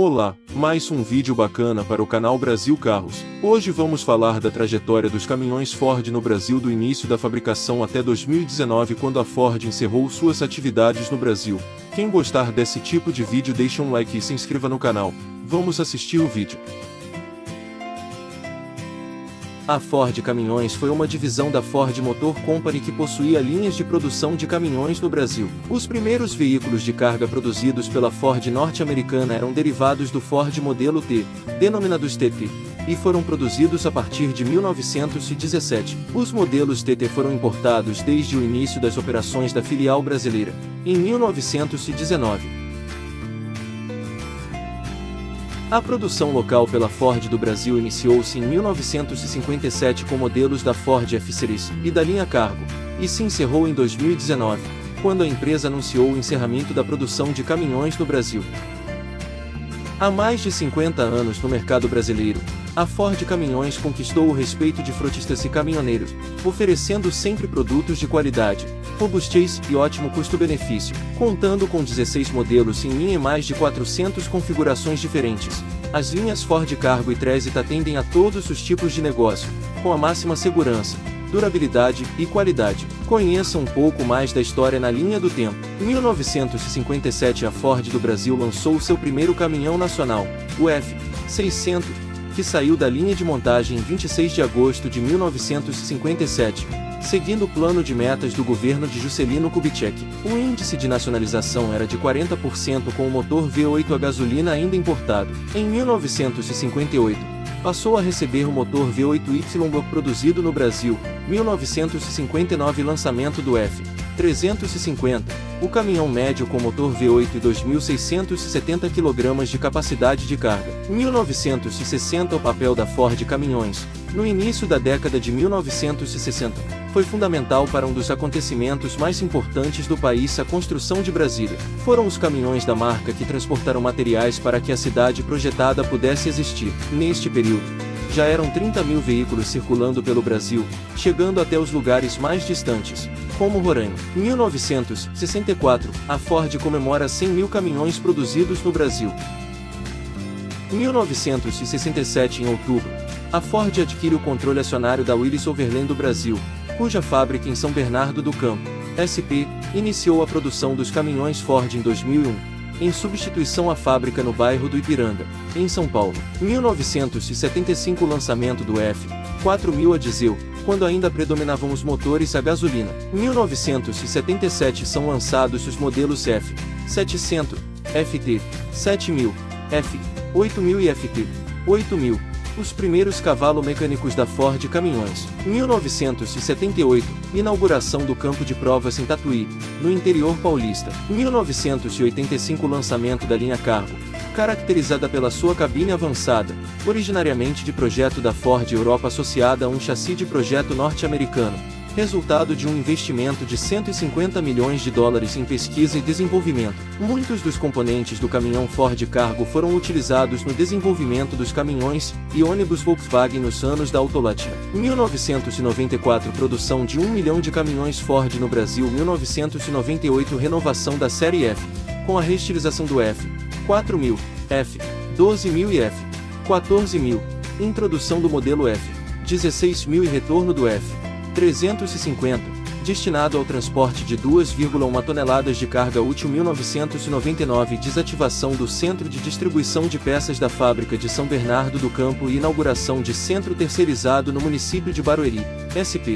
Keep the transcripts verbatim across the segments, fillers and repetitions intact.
Olá, mais um vídeo bacana para o canal Brasil Carros. Hoje vamos falar da trajetória dos caminhões Ford no Brasil do início da fabricação até dois mil e dezenove, quando a Ford encerrou suas atividades no Brasil. Quem gostar desse tipo de vídeo deixa um like e se inscreva no canal. Vamos assistir o vídeo. A Ford Caminhões foi uma divisão da Ford Motor Company que possuía linhas de produção de caminhões no Brasil. Os primeiros veículos de carga produzidos pela Ford norte-americana eram derivados do Ford modelo T, denominados T T, e foram produzidos a partir de mil novecentos e dezessete. Os modelos T T foram importados desde o início das operações da filial brasileira, em mil novecentos e dezenove. A produção local pela Ford do Brasil iniciou-se em mil novecentos e cinquenta e sete com modelos da Ford F-Series e da linha Cargo, e se encerrou em dois mil e dezenove, quando a empresa anunciou o encerramento da produção de caminhões no Brasil. Há mais de cinquenta anos no mercado brasileiro, a Ford Caminhões conquistou o respeito de frotistas e caminhoneiros, oferecendo sempre produtos de qualidade, robustez e ótimo custo-benefício, contando com dezesseis modelos em linha e mais de quatrocentas configurações diferentes. As linhas Ford Cargo e Transit atendem a todos os tipos de negócio, com a máxima segurança, durabilidade e qualidade. Conheça um pouco mais da história na linha do tempo. Em mil novecentos e cinquenta e sete, a Ford do Brasil lançou seu primeiro caminhão nacional, o F seiscentos, que saiu da linha de montagem em vinte e seis de agosto de mil novecentos e cinquenta e sete, seguindo o plano de metas do governo de Juscelino Kubitschek. O índice de nacionalização era de quarenta por cento com o motor V oito a gasolina ainda importado. Em mil novecentos e cinquenta e oito, passou a receber o motor V oito Y bloco produzido no Brasil. mil novecentos e cinquenta e nove, lançamento do F trezentos e cinquenta, o caminhão médio com motor V oito e dois mil seiscentos e setenta quilogramas de capacidade de carga. Em mil novecentos e sessenta, o papel da Ford Caminhões, no início da década de mil novecentos e sessenta, foi fundamental para um dos acontecimentos mais importantes do país, a construção de Brasília. Foram os caminhões da marca que transportaram materiais para que a cidade projetada pudesse existir. Neste período, já eram trinta mil veículos circulando pelo Brasil, chegando até os lugares mais distantes, como Roraima. Em mil novecentos e sessenta e quatro, a Ford comemora cem mil caminhões produzidos no Brasil. Em mil novecentos e sessenta e sete, em outubro, a Ford adquire o controle acionário da Willys Overland do Brasil, cuja fábrica em São Bernardo do Campo, S P, iniciou a produção dos caminhões Ford em dois mil e um. Em substituição à fábrica no bairro do Ipiranga, em São Paulo. Em mil novecentos e setenta e cinco, o lançamento do F quatro mil a diesel, quando ainda predominavam os motores a gasolina. Em mil novecentos e setenta e sete são lançados os modelos F setecentos, F T sete mil, F oito mil e F T oito mil. Os primeiros cavalos mecânicos da Ford Caminhões. Em mil novecentos e setenta e oito, inauguração do campo de provas em Tatuí, no interior paulista. Em mil novecentos e oitenta e cinco, lançamento da linha Cargo, caracterizada pela sua cabine avançada, originariamente de projeto da Ford Europa associada a um chassi de projeto norte-americano, resultado de um investimento de cento e cinquenta milhões de dólares em pesquisa e desenvolvimento. Muitos dos componentes do caminhão Ford Cargo foram utilizados no desenvolvimento dos caminhões e ônibus Volkswagen nos anos da Autolatina. Em mil novecentos e noventa e quatro, produção de um milhão de caminhões Ford no Brasil. Mil novecentos e noventa e oito, renovação da série F, com a reestilização do F quatro mil, F doze mil e F quatorze mil, introdução do modelo F dezesseis mil e retorno do F trezentos e cinquenta, destinado ao transporte de duas vírgula uma toneladas de carga útil. Mil novecentos e noventa e nove, desativação do centro de distribuição de peças da fábrica de São Bernardo do Campo e inauguração de centro terceirizado no município de Barueri, S P.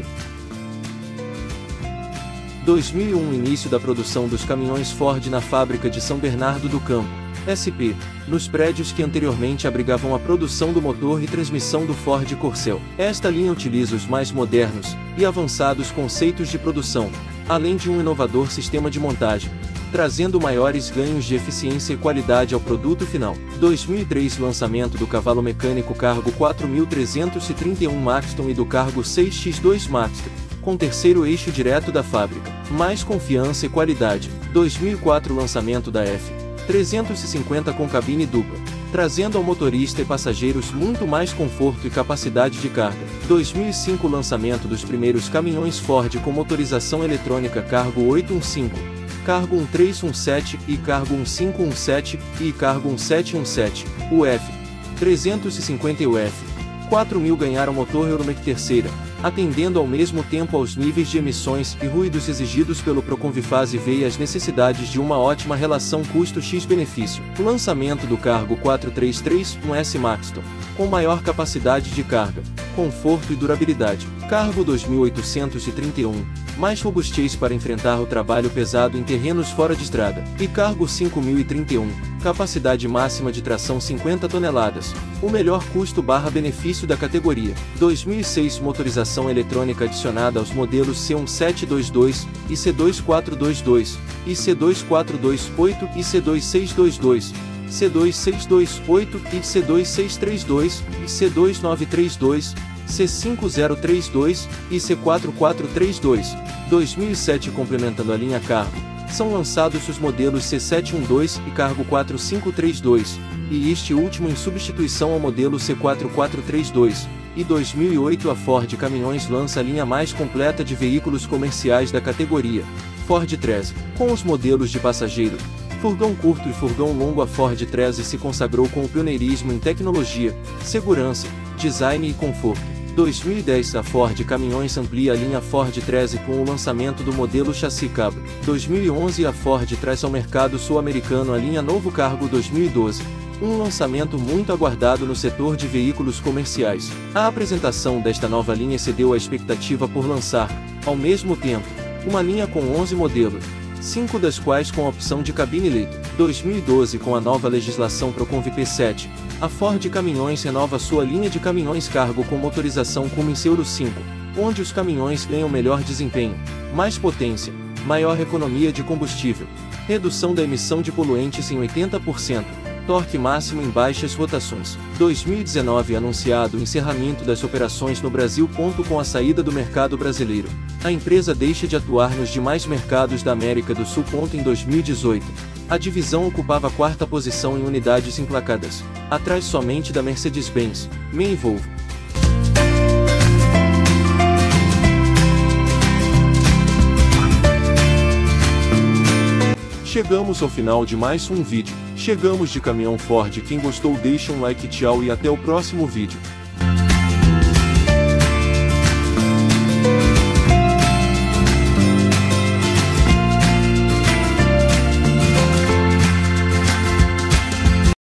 dois mil e um, início da produção dos caminhões Ford na fábrica de São Bernardo do Campo, S P, nos prédios que anteriormente abrigavam a produção do motor e transmissão do Ford Corcel. Esta linha utiliza os mais modernos e avançados conceitos de produção, além de um inovador sistema de montagem, trazendo maiores ganhos de eficiência e qualidade ao produto final. dois mil e três, lançamento do cavalo mecânico Cargo quatro mil trezentos e trinta e um Maxton e do Cargo seis por dois Maxton, com terceiro eixo direto da fábrica. Mais confiança e qualidade. dois mil e quatro, lançamento da F trezentos e cinquenta com cabine dupla, trazendo ao motorista e passageiros muito mais conforto e capacidade de carga. dois mil e cinco, lançamento dos primeiros caminhões Ford com motorização eletrônica Cargo oitocentos e quinze, Cargo um três um sete e Cargo um cinco um sete e Cargo um sete um sete, U F trezentos e cinquenta U F quatro mil ganharam motor Euromec terceira, atendendo ao mesmo tempo aos níveis de emissões e ruídos exigidos pelo Proconvifase V e às necessidades de uma ótima relação custo-X-benefício. Lançamento do Cargo quatro três três um S Maxton, com maior capacidade de carga, conforto e durabilidade. Cargo dois mil oitocentos e trinta e um, mais robustez para enfrentar o trabalho pesado em terrenos fora de estrada. E Cargo cinco mil e trinta e um, capacidade máxima de tração cinquenta toneladas, o melhor custo-benefício da categoria. dois mil e seis motorização eletrônica adicionada aos modelos C um sete dois dois e C dois quatro dois dois, e C dois quatro dois oito e C dois seis dois dois. C dois seis dois oito e C dois seis três dois, e C dois nove três dois, C cinco zero três dois e C quatro quatro três dois. dois mil e sete complementando a linha Cargo, são lançados os modelos C sete um dois e Cargo quatro cinco três dois, e este último em substituição ao modelo C quatro quatro três dois. E dois mil e oito a Ford Caminhões lança a linha mais completa de veículos comerciais da categoria, Ford Trezze, com os modelos de passageiro, furgão curto e furgão longo. A Ford Trezze se consagrou com o pioneirismo em tecnologia, segurança, design e conforto. dois mil e dez a Ford Caminhões amplia a linha Ford Trezze com o lançamento do modelo chassi cabo. dois mil e onze a Ford traz ao mercado sul-americano a linha Novo Cargo dois mil e doze. Um lançamento muito aguardado no setor de veículos comerciais. A apresentação desta nova linha excedeu a expectativa por lançar, ao mesmo tempo, uma linha com onze modelos, cinco das quais com a opção de cabine leito. dois mil e doze com a nova legislação Proconv P sete, a Ford Caminhões renova sua linha de caminhões cargo com motorização Cummins Euro cinco, onde os caminhões ganham melhor desempenho, mais potência, maior economia de combustível, redução da emissão de poluentes em oitenta por cento, torque máximo em baixas rotações. dois mil e dezenove anunciado o encerramento das operações no Brasil. Com a saída do mercado brasileiro, a empresa deixa de atuar nos demais mercados da América do Sul. Em dois mil e dezoito, a divisão ocupava a quarta posição em unidades emplacadas, atrás somente da Mercedes-Benz, M E e Volvo. Chegamos ao final de mais um vídeo. Chegamos de caminhão Ford. Quem gostou deixa um like, tchau e até o próximo vídeo.